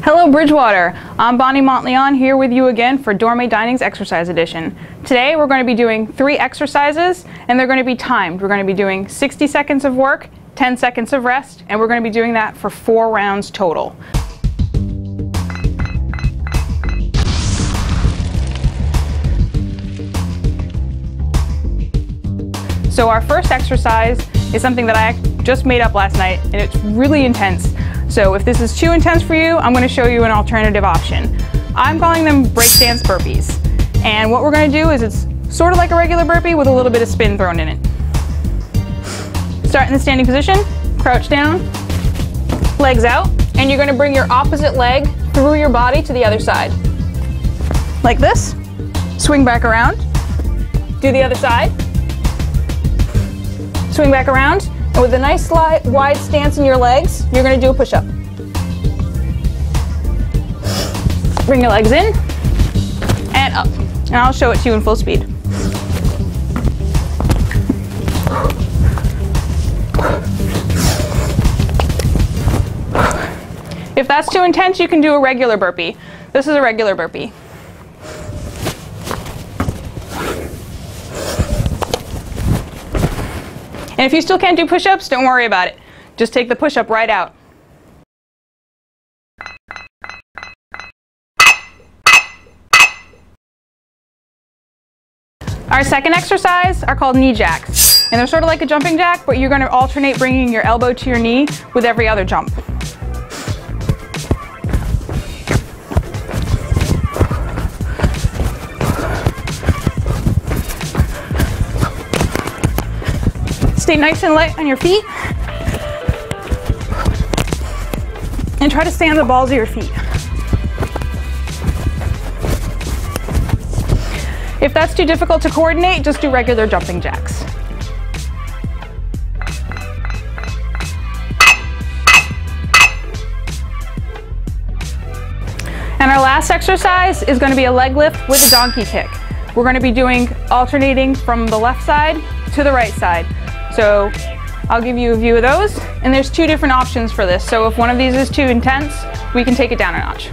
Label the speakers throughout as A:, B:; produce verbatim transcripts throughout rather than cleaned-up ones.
A: Hello Bridgewater, I'm Bonnie Montleon here with you again for Dorme Dining's Exercise Edition. Today we're going to be doing three exercises and they're going to be timed. We're going to be doing sixty seconds of work, ten seconds of rest, and we're going to be doing that for four rounds total. So our first exercise is something that I just made up last night and it's really intense. So if this is too intense for you, I'm going to show you an alternative option. I'm calling them breakdance burpees. And what we're going to do is it's sort of like a regular burpee with a little bit of spin thrown in it. Start in the standing position, crouch down, legs out, and you're going to bring your opposite leg through your body to the other side. Like this. Swing back around. Do the other side. Swing back around. And with a nice slide, wide stance in your legs, you're going to do a push-up. Bring your legs in and up. And I'll show it to you in full speed. If that's too intense, you can do a regular burpee. This is a regular burpee. And if you still can't do push-ups, don't worry about it. Just take the push-up right out. Our second exercise are called knee jacks. And they're sort of like a jumping jack, but you're going to alternate bringing your elbow to your knee with every other jump. Stay nice and light on your feet. And try to stay on the balls of your feet. If that's too difficult to coordinate, just do regular jumping jacks. And our last exercise is going to be a leg lift with a donkey kick. We're going to be doing alternating from the left side to the right side. So I'll give you a view of those, and there's two different options for this. So if one of these is too intense, we can take it down a notch.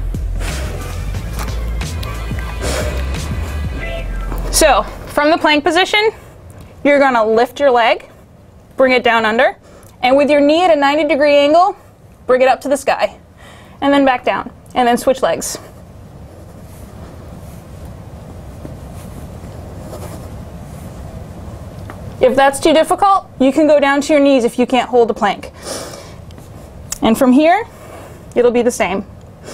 A: So from the plank position, you're going to lift your leg, bring it down under, and with your knee at a ninety degree angle, bring it up to the sky, and then back down, and then switch legs. If that's too difficult, you can go down to your knees if you can't hold the plank. And from here, it'll be the same.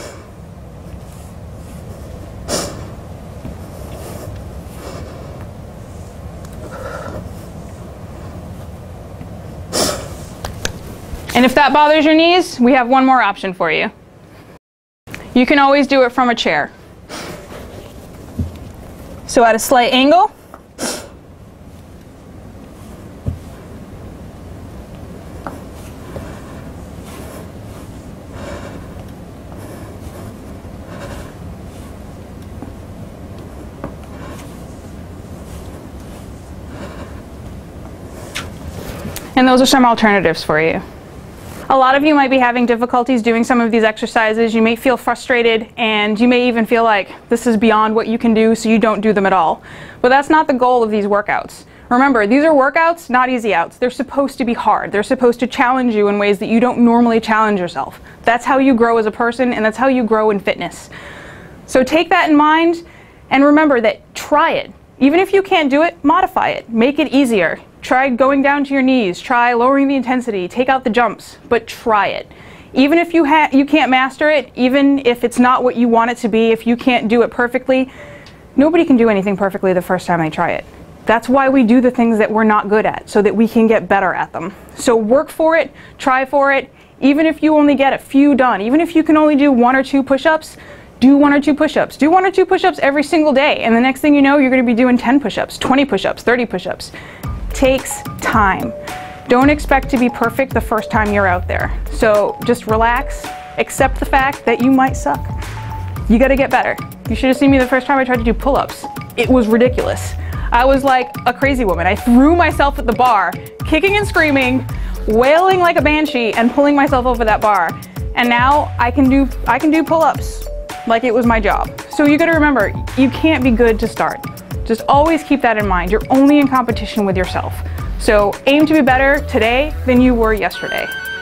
A: And if that bothers your knees, we have one more option for you. You can always do it from a chair. So at a slight angle, and those are some alternatives for you. A lot of you might be having difficulties doing some of these exercises. You may feel frustrated and you may even feel like this is beyond what you can do, so you don't do them at all. But that's not the goal of these workouts. Remember, these are workouts, not easy outs. They're supposed to be hard. They're supposed to challenge you in ways that you don't normally challenge yourself. That's how you grow as a person, and that's how you grow in fitness. So take that in mind and remember that try it. Even if you can't do it, modify it. Make it easier. Try going down to your knees, try lowering the intensity, take out the jumps, but try it. Even if you, ha you can't master it, even if it's not what you want it to be, if you can't do it perfectly, nobody can do anything perfectly the first time they try it. That's why we do the things that we're not good at, so that we can get better at them. So work for it, try for it, even if you only get a few done, even if you can only do one or two push-ups, do one or two push-ups. Do one or two push-ups every single day, and the next thing you know, you're going to be doing ten push-ups, twenty push-ups, thirty push-ups. Takes time. Don't expect to be perfect the first time you're out there. So just relax, accept the fact that you might suck. You gotta get better. You should have seen me the first time I tried to do pull-ups. It was ridiculous. I was like a crazy woman. I threw myself at the bar, kicking and screaming, wailing like a banshee, and pulling myself over that bar. And now I can do, I can do pull-ups like it was my job. So you gotta remember, you can't be good to start. Just always keep that in mind. You're only in competition with yourself. So aim to be better today than you were yesterday.